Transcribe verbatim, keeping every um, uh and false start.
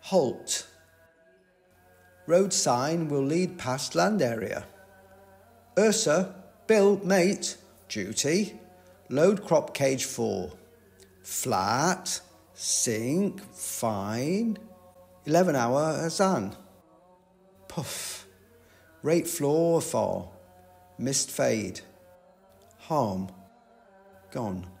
Halt. Road sign will lead past land area. Ursa, Bill, mate, duty, load crop cage four. Flat, sink, fine, eleven hour Azan. Puff, rate floor fall, mist fade, harm, gone.